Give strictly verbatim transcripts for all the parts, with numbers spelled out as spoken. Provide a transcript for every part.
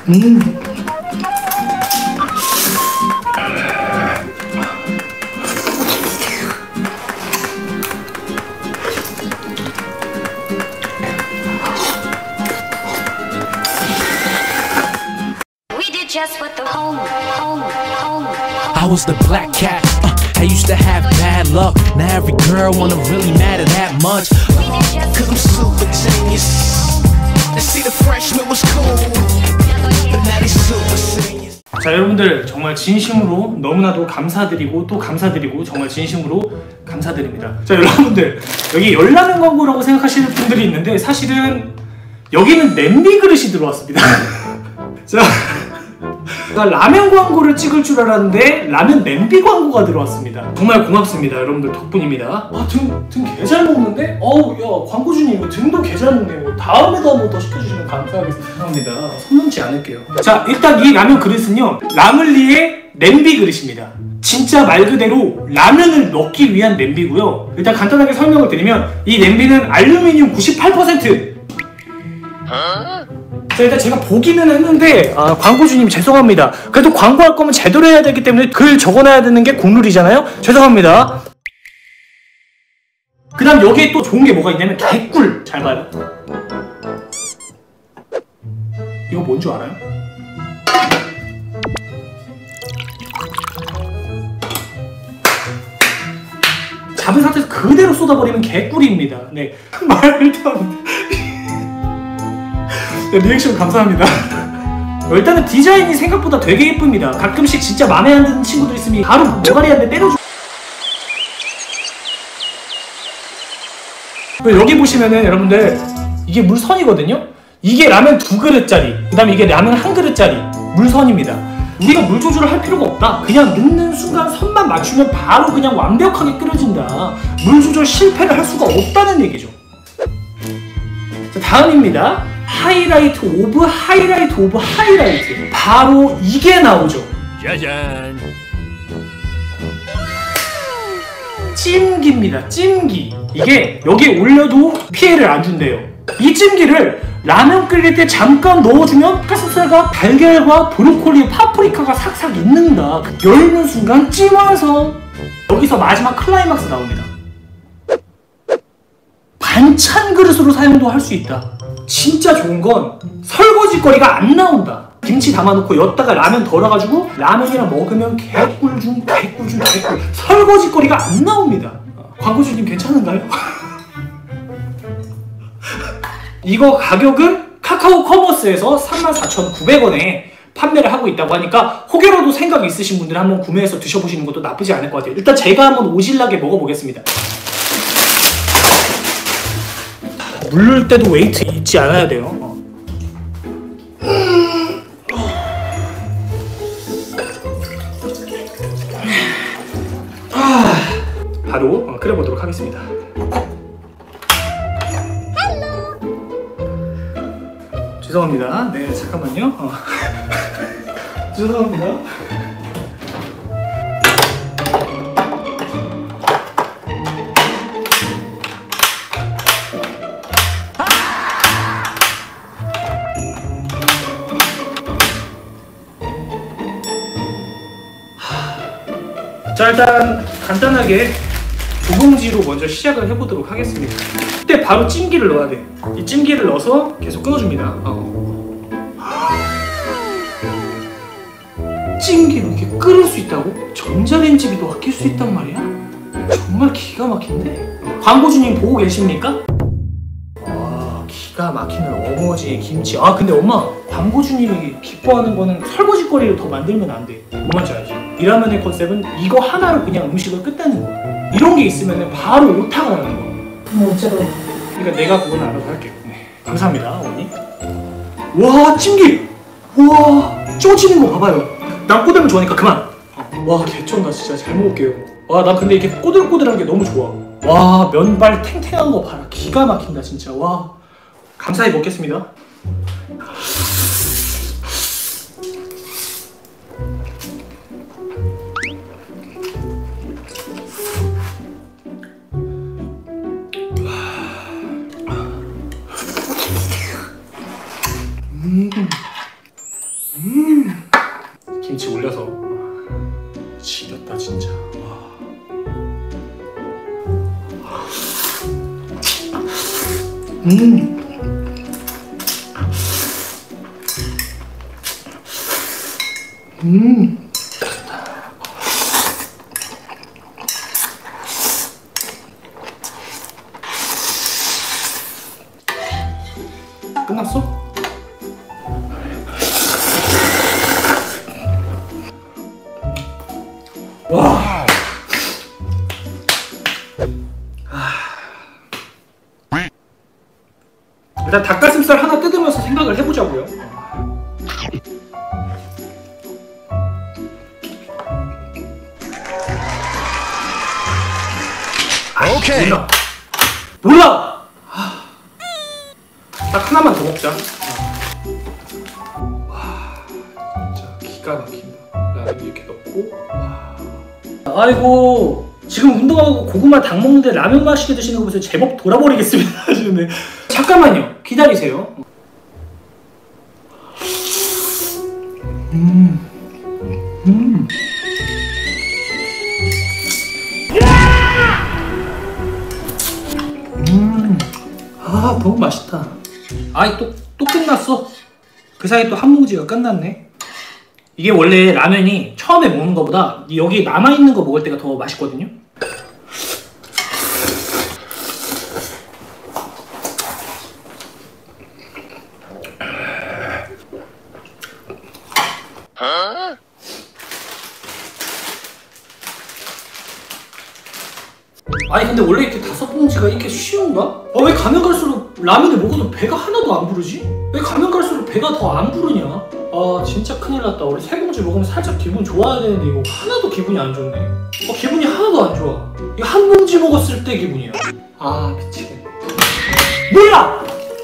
음. I was the black cat. Uh, I used to have bad luck. Now every girl wanna really matter that much. Cause I'm super genius. And see the freshman was cool. But now they super seniors. 자, 여러분들 정말 진심으로 너무나도 감사드리고 또 감사드리고 정말 진심으로 감사드립니다. 자, 여러분들 여기 열라면 광고라고 생각하시는 분들이 있는데 사실은 여기는 냄비 그릇이 들어왔습니다. 자, 라면 광고를 찍을 줄 알았는데 라면 냄비 광고가 들어왔습니다. 정말 고맙습니다. 여러분들 덕분입니다. 아, 등, 등 개 잘 먹는데? 어우, 야, 광고주님 이거 등도 개 잘 먹네요. 다음에도 한 번 더 시켜주시면 감사하겠습니다. 감사합니다. 손 넘지 않을게요. 자, 일단 이 라면 그릇은요, 라물리의 냄비 그릇입니다. 진짜 말 그대로 라면을 넣기 위한 냄비고요. 일단 간단하게 설명을 드리면 이 냄비는 알루미늄 구십팔 퍼센트. 자, 일단 제가 보기는 했는데 아, 광고주님 죄송합니다. 그래도 광고할 거면 제대로 해야 되기 때문에 글 적어놔야 되는 게 국룰이잖아요. 죄송합니다. 그 다음 여기에 또 좋은 게 뭐가 있냐면 개꿀. 잘 봐요. 이거 뭔 줄 알아요? 잡은 상태에서 그대로 쏟아버리면 개꿀입니다. 네. 말도 안 돼. 네, 리액션 감사합니다. 일단은 디자인이 생각보다 되게 예쁩니다. 가끔씩 진짜 마음에 안 드는 친구들 있으면 바로 모가리 한 대 때려줘. 여기 보시면은 여러분들 이게 물선이거든요. 이게 라면 두 그릇짜리, 그 다음에 이게 라면 한 그릇짜리 물선입니다. 우리가 물 조절을 할 필요가 없다. 그냥 넣는 순간 선만 맞추면 바로 그냥 완벽하게 끓여진다. 물 조절 실패를 할 수가 없다는 얘기죠. 자, 다음입니다. 하이라이트 오브 하이라이트 오브 하이라이트. 바로 이게 나오죠. 짜잔. 찜기입니다. 찜기. 이게 여기에 올려도 피해를 안 준대요. 이 찜기를 라면 끓일 때 잠깐 넣어주면 가슴살과 달걀과 브로콜리, 파프리카가 삭삭 익는다. 열는 순간 찜 완성. 여기서 마지막 클라이막스 나옵니다. 반찬 그릇으로 사용도 할 수 있다. 진짜 좋은 건 설거지 거리가 안 나온다. 김치 담아놓고 엿다가 라면 덜어가지고 라면이랑 먹으면 개꿀 중 개꿀 중 개꿀. 설거지 거리가 안 나옵니다. 광고주님 괜찮은가요? 이거 가격은 카카오 커머스에서 삼만 사천구백 원에 판매를 하고 있다고 하니까 혹여라도 생각 있으신 분들 한번 구매해서 드셔보시는 것도 나쁘지 않을 것 같아요. 일단 제가 한번 오질나게 먹어보겠습니다. 물릴 때도 웨이트 잊지 않아야 돼요. 어. 아, 바로 어, 끓여보도록 하겠습니다. 죄송합니다. 네, 잠깐만요. 어. 죄송합니다. 자, 일단 간단하게 두 봉지로 먼저 시작을 해보도록 하겠습니다. 그때 바로 찜기를 넣어야 돼. 이 찜기를 넣어서 계속 끊어줍니다. 어. 찜기로 이렇게 끓일 수 있다고? 전자레인지비도 아낄 수 있단 말이야? 정말 기가 막힌데? 광고주님 보고 계십니까? 와, 기가 막히는 어머지의 김치. 아, 근데 엄마, 광고주님이 기뻐하는 거는 설거지거리를 더 만들면 안 돼. 뭔지 알지? 이 라면의 컨셉은 이거 하나로 그냥 음식을 끝내는 거. 이런 게 있으면 바로 오타가 나는 거. 뭐 어쩌고. 그러니까 내가 그건 알아서 할게요. 네. 감사합니다, 어머니. 와, 찜기! 와, 쪄지는 거 봐봐요. 난 꼬들면 좋아하니까 그만. 와, 개쩐다. 진짜 잘 먹을게요. 와, 나 근데 이렇게 꼬들꼬들한 게 너무 좋아. 와, 면발 탱탱한 거 봐라. 기가 막힌다 진짜. 와, 감사히 먹겠습니다. 음. 김치 올려서 지렸다 진짜. 음. 음. 끝났어? 와. 일단 닭가슴살 하나 뜯으면서 생각을 해보자고요. 오케이. 몰라. 몰라. 아. 딱 하나만 더 먹자. 와, 진짜 기가 막힌다. 라면 이렇게 넣고. 와. 아이고, 지금 운동하고 고구마 닭 먹는데 라면 맛있게 드시는 거 보세요. 제법 돌아버리겠습니다 하시는데. 잠깐만요. 기다리세요. 음. 음. 음. 아, 너무 맛있다. 아이, 또, 또 끝났어. 그 사이에 또 한 뭉지가 끝났네. 이게 원래 라면이 처음에 먹는 것보다 여기 남아있는 거 먹을 때가 더 맛있거든요. 아니 근데 원래 이렇게 다섯 봉지가 이렇게 쉬운가? 아, 왜 가면 갈수록 라면을 먹어도 배가 하나도 안 부르지? 왜 가면 갈수록 배가 더 안 부르냐? 아 진짜 큰일 났다. 우리 세 봉지 먹으면 살짝 기분 좋아야 되는데 이거 하나도 기분이 안 좋네. 어, 기분이 하나도 안 좋아. 이거 한 봉지 먹었을 때 기분이야. 아 미치겠네. 몰라!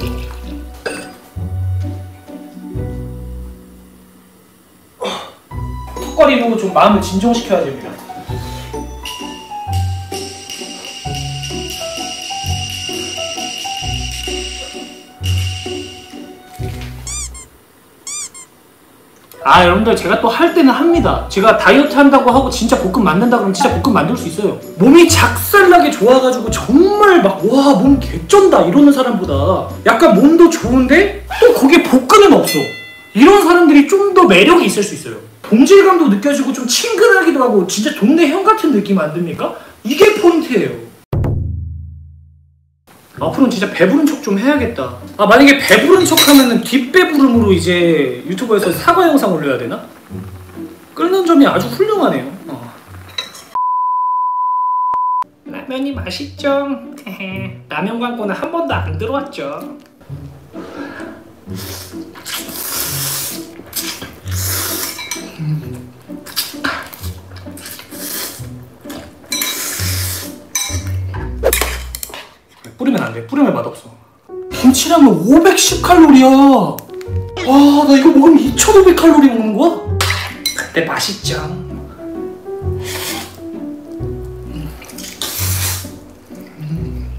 턱걸이로 좀 마음을 진정시켜야 됩니다. 아 여러분들 제가 또 할 때는 합니다. 제가 다이어트 한다고 하고 진짜 볶음 만든다 그러면 진짜 볶음 만들 수 있어요. 몸이 작살나게 좋아가지고 정말 막 와 몸 개쩐다 이러는 사람보다 약간 몸도 좋은데 또 거기에 볶음은 없어. 이런 사람들이 좀 더 매력이 있을 수 있어요. 동질감도 느껴지고 좀 친근하기도 하고 진짜 동네 형 같은 느낌 안 듭니까? 이게 포인트예요. 앞으로는 진짜 배부른 척 좀 해야겠다. 아 만약에 배부른 척 하면은 뒷배부름으로 이제 유튜브에서 사과 영상 올려야 되나? 끓는 점이 아주 훌륭하네요. 어. 라면이 맛있죠? 라면 광고는 한 번도 안 들어왔죠. 음. 뿌리면 안 돼. 뿌리면 맛없어. 김치라면 오백십 칼로리야. 와, 나 이거 먹으면 이천오백 칼로리 먹는 거야? 근데 맛있죠. 음. 음.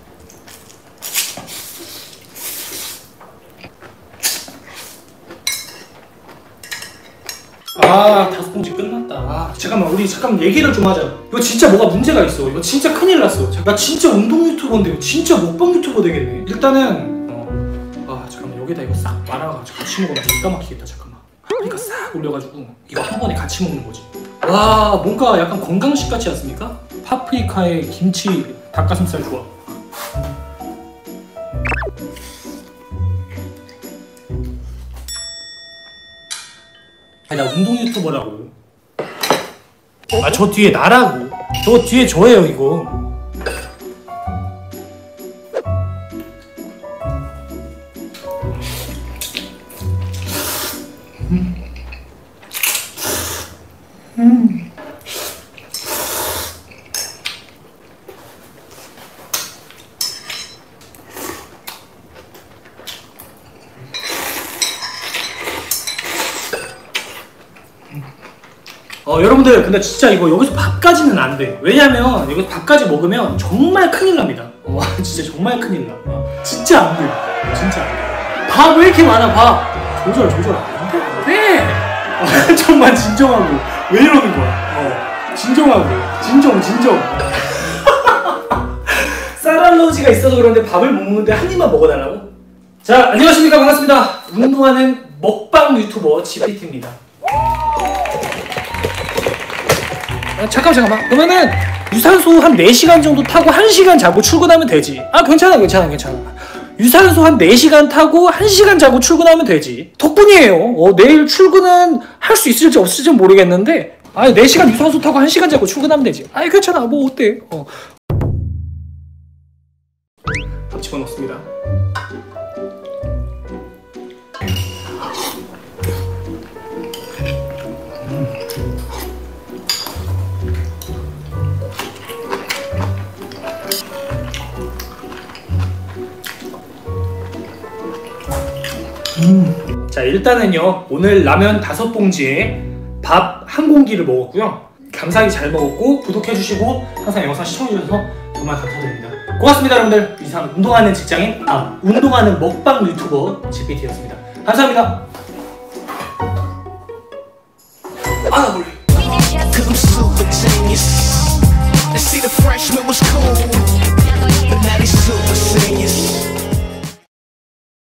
아, 다섯 봉지 끝났다. 아, 잠깐만, 우리 잠깐 얘기를 좀 하자. 이거 진짜 뭐가 문제가 있어. 이거 진짜 큰일 났어. 나 진짜 운동 유튜버인데 이거 진짜 먹방 유튜버 되겠네. 일단은 어, 아 잠깐만 여기다 이거 싹 말아가지고 같이 먹으면 기가 막히겠다. 잠깐만. 그러니까 싹 올려가지고 이거 한 번에 같이 먹는 거지. 와, 뭔가 약간 건강식 같지 않습니까? 파프리카에 김치, 닭가슴살 좋아. 아니 나 운동 유튜버라고. 아 저 뒤에 나라고. 저 뒤에 저예요 이거. 음. 음. 어 여러분들 근데 진짜 이거 여기서 밥까지는 안 돼. 왜냐면 여기서 밥까지 먹으면 정말 큰일 납니다. 와 진짜 정말 큰일 나. 어, 진짜 안 돼. 진짜 안 돼. 밥 왜 이렇게 많아 밥. 조절 조절 안 돼. 안 돼. 정말 진정하고 왜 이러는 거야? 어, 진정하고 진정 진정. 쌀 알러지가 있어서 그런데 밥을 못 먹는데 한 입만 먹어달라고? 자, 안녕하십니까. 반갑습니다. 운동하는 먹방 유튜버 지피티입니다. 아, 잠깐만 잠깐만. 그러면은 유산소 한 네 시간 정도 타고 한 시간 자고 출근하면 되지. 아 괜찮아 괜찮아 괜찮아. 유산소 한 네 시간 타고 한 시간 자고 출근하면 되지. 덕분이에요. 어, 내일 출근은 할 수 있을지 없을지 모르겠는데 아 네 시간 유산소 타고 한 시간 자고 출근하면 되지. 아 괜찮아. 뭐 어때. 어. 밥 집어넣습니다. 음. 자 일단은요 오늘 라면 다섯 봉지에 밥 한 공기를 먹었고요. 감사히 잘 먹었고 구독해주시고 항상 영상 시청해주셔서 정말 감사드립니다. 고맙습니다 여러분들. 이상 운동하는 직장인 아 운동하는 먹방 유튜버 지피티였습니다. 감사합니다. 아 몰래